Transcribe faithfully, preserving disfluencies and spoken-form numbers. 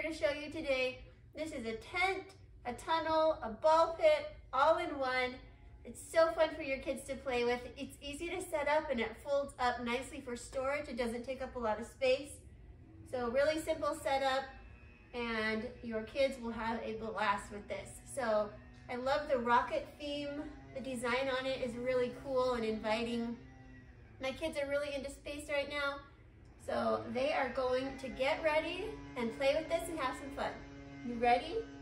to show you today. This is a tent, a tunnel, a ball pit, all in one. It's so fun for your kids to play with. It's easy to set up and it folds up nicely for storage. It doesn't take up a lot of space. So really simple setup, and your kids will have a blast with this. So I love the rocket theme. The design on it is really cool and inviting. My kids are really into space right now. So they are going to get ready and play with this and have some fun. You ready?